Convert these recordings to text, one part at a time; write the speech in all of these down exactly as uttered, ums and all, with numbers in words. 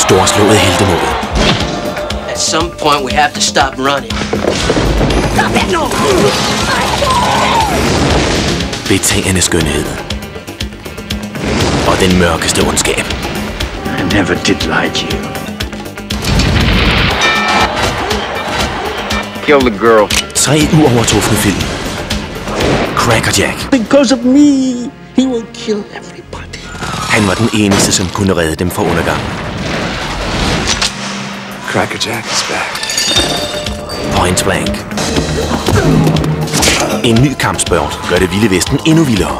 storslåede heltemåde. At some point we have to stop running. Stop it, no! Betagende skønhed. Og den mørkeste ondskab. I never did like you. Kill the girl. Tre uovertrufne film. Cracker Jack. Because of me, he will kill everybody. Han var den eneste, som kunne redde dem fra undergang. Cracker Jack is back. Point Blank. En ny kampsport gør det vilde vesten endnu vildere.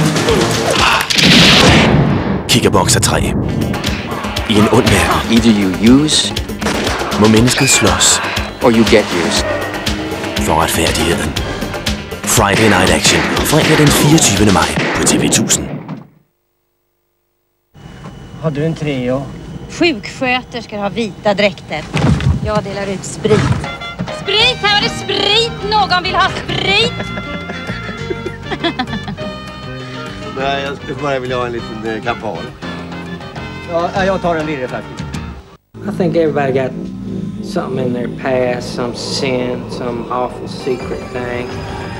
Kickerbox er træ. I en ond verden. Either you use, må mennesket slås. or you get used. For retfærdigheden. Friday Night Action. Fredag den fireogtyvende maj på T V tusind. Har du en Treo? Sjuksköterskor har vita dräkter. Jag delar ut sprit. Sprit! Här var det sprit! Någon vill ha sprit! Nej, jag skulle bara vilja ha en liten kampal. Ja, jag tar en lirre faktiskt. I think everybody got something in their past, some sin, some awful secret thing.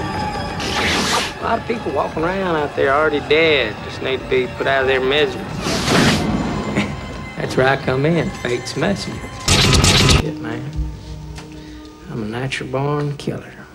A lot of people walking around out there already dead, just need to be put out of their misery. That's where I come in, fate's messenger. Shit, man. I'm a natural born killer.